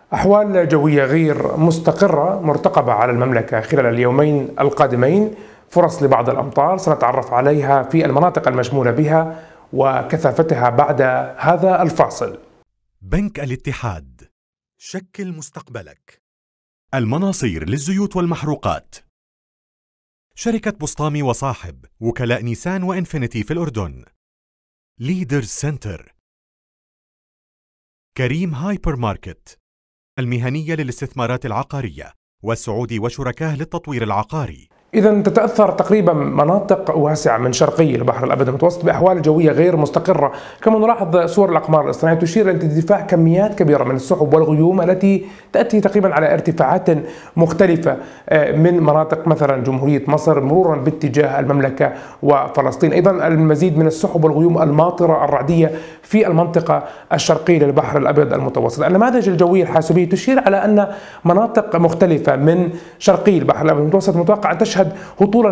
أحوال جوية غير مستقرة مرتقبة على المملكة خلال اليومين القادمين. فرص لبعض الأمطار سنتعرف عليها في المناطق المشمولة بها وكثافتها بعد هذا الفاصل. بنك الاتحاد، شكل مستقبلك. المناصير للزيوت والمحروقات. شركة بسطامي وصاحب، وكلاء نيسان وإنفينيتي في الأردن. ليدرز سنتر. كريم هايبر ماركت، المهنية للاستثمارات العقارية، والسعودي وشركاه للتطوير العقاري. إذا تتأثر تقريبا مناطق واسعة من شرقي البحر الأبيض المتوسط بأحوال جوية غير مستقرة، كما نلاحظ صور الأقمار الاصطناعية تشير إلى ارتفاع كميات كبيرة من السحب والغيوم التي تأتي تقريبا على ارتفاعات مختلفة من مناطق مثلا جمهورية مصر مرورا باتجاه المملكة وفلسطين. أيضا المزيد من السحب والغيوم الماطرة الرعدية في المنطقة الشرقية للبحر الأبيض المتوسط. النماذج الجوية الحاسوبية تشير على أن مناطق مختلفة من شرقي البحر الأبيض المتوسط متوقع أن تشهد هطولا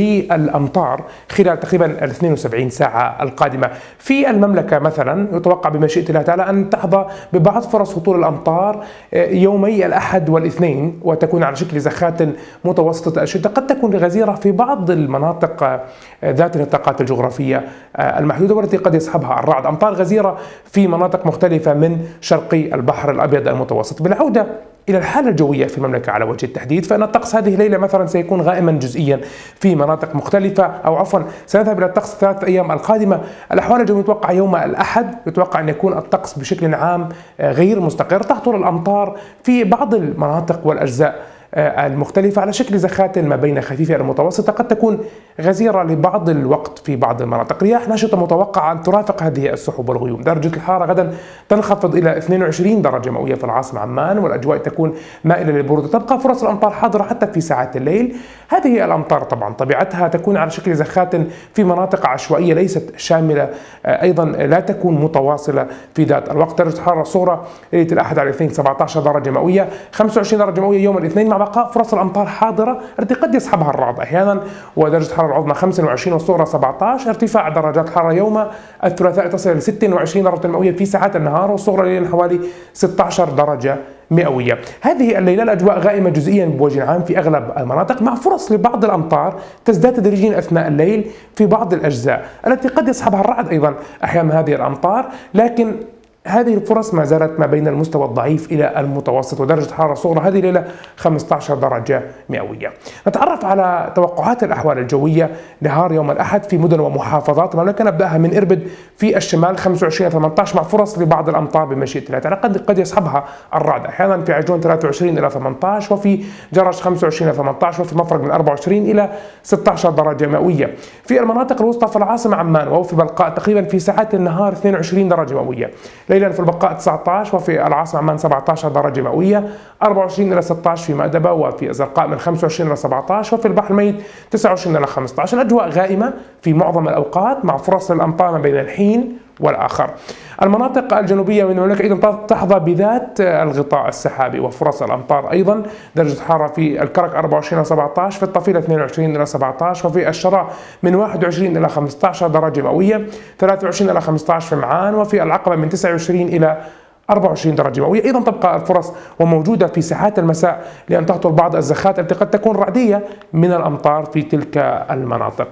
للأمطار خلال تقريبا 72 ساعة القادمة. في المملكة مثلا يتوقع بمشيئة الله تعالى أن تحظى ببعض فرص هطول الأمطار يومي الأحد والاثنين، وتكون على شكل زخات متوسطة الشدة قد تكون غزيرة في بعض المناطق ذات النطاقات الجغرافية المحدودة والتي قد يصحبها الرعد. أمطار غزيرة في مناطق مختلفة من شرقي البحر الأبيض المتوسط. بالعودة إلى الحالة الجوية في المملكة على وجه التحديد، فإن الطقس هذه الليلة مثلا سيكون غائما جزئيا في مناطق مختلفة، أو عفوا سنذهب إلى الطقس الثلاث أيام القادمة. الأحوال الجوية متوقع يوم الأحد يتوقع أن يكون الطقس بشكل عام غير مستقر، تهطل الأمطار في بعض المناطق والأجزاء المختلفة على شكل زخات ما بين خفيفة إلى متوسطة، قد تكون غزيرة لبعض الوقت في بعض المناطق. رياح نشطة متوقعة أن ترافق هذه السحب والغيوم. درجة الحرارة غدا تنخفض إلى 22 درجة مئوية في العاصمة عمان، والأجواء تكون مائلة للبرودة. تبقى فرص الأمطار حاضرة حتى في ساعات الليل. هذه الأمطار طبعا طبيعتها تكون على شكل زخات في مناطق عشوائية ليست شاملة، أيضا لا تكون متواصلة في ذات الوقت. درجة الحرارة الصغرى ليلة الأحد على الاثنين 17 درجة مئوية، 25 درجة مئوية يوم الاثنين، مع بقاء فرص الأمطار حاضرة التي قد يصحبها الرعد أحيانا. ودرجة الحرارة العظمى 25 والصغرى 17. ارتفاع درجات الحرارة يوم الثلاثاء تصل إلى 26 درجة مئوية في ساعات النهار، والصغرى ليلا حوالي 16 درجة مئوية. هذه الليلة الأجواء غائمة جزئيا بوجه عام في أغلب المناطق، مع فرص لبعض الأمطار تزداد تدريجيا أثناء الليل في بعض الأجزاء التي قد يصحبها الرعد أيضا أحيانا هذه الأمطار، لكن هذه الفرص ما زالت ما بين المستوى الضعيف إلى المتوسط. ودرجة الحرارة الصغرى هذه الليلة 15 درجة مئوية. نتعرف على توقعات الأحوال الجوية نهار يوم الأحد في مدن ومحافظات المملكة. نبدأها من إربد في الشمال 25 إلى 18 مع فرص لبعض الأمطار بمشيئة الله تعالى، قد يصحبها الرعد أحيانا في عجلون 23 إلى 18، وفي جرش 25 إلى 18، وفي مفرق من 24 إلى 16 درجة مئوية. في المناطق الوسطى في العاصمة عمان وفي بلقاء تقريبا في ساعات النهار 22 درجة مئوية، ليلا في البقاء 19، وفي العاصمة عمان 17 درجة مئوية، 24 إلى 16 في مأدبة، وفي الزرقاء من 25 إلى 17، وفي البحر الميت 29 إلى 15. الأجواء غائمة في معظم الأوقات مع فرص الأمطار ما بين الحين والآخر. المناطق الجنوبية من المملكة أيضا تحظى بذات الغطاء السحابي وفرص الأمطار أيضا. درجة الحرارة في الكرك 24 إلى 17، في الطفيلة 22 إلى 17، وفي الشراء من 21 إلى 15 درجة مئوية، 23 إلى 15 في معان، وفي العقبة من 29 إلى 24 درجة مئوية. أيضا تبقى الفرص وموجودة في ساعات المساء لأن تهطل بعض الزخات التي قد تكون رعدية من الأمطار في تلك المناطق.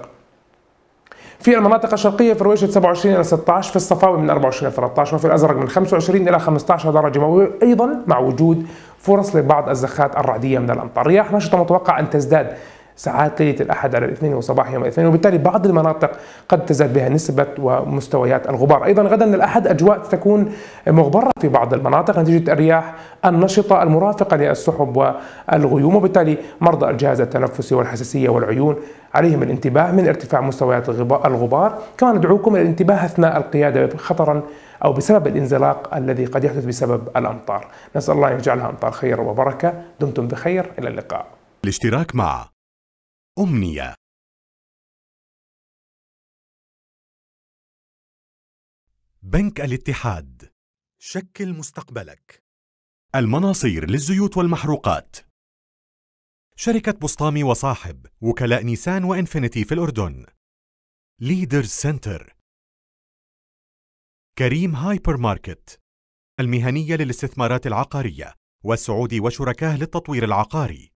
في المناطق الشرقية في رويشة 27 إلى 16، في الصفاوي من 24 إلى 13، وفي الأزرق من 25 إلى 15 درجة مئوية، أيضا مع وجود فرص لبعض الزخات الرعدية من الأمطار. رياح نشطة متوقع أن تزداد ساعات ليلة الأحد على الاثنين وصباح يوم الاثنين، وبالتالي بعض المناطق قد تزداد بها نسبة ومستويات الغبار. أيضا غدا الأحد أجواء تكون مغبرة في بعض المناطق نتيجة الرياح النشطة المرافقة للسحب والغيوم، وبالتالي مرضى الجهاز التنفسي والحساسية والعيون عليهم الانتباه من ارتفاع مستويات الغبار. كما ندعوكم إلى الانتباه أثناء القيادة خطرا أو بسبب الانزلاق الذي قد يحدث بسبب الأمطار. نسأل الله أن يجعلها أمطار خير وبركة. دمتم بخير، إلى اللقاء. الاشتراك مع أمنية. بنك الاتحاد، شكل مستقبلك. المناصير للزيوت والمحروقات. شركة بسطامي وصاحب، وكلاء نيسان وإنفينيتي في الأردن. ليدرز سنتر. كريم هايبر ماركت، المهنية للاستثمارات العقارية، والسعودي وشركاه للتطوير العقاري.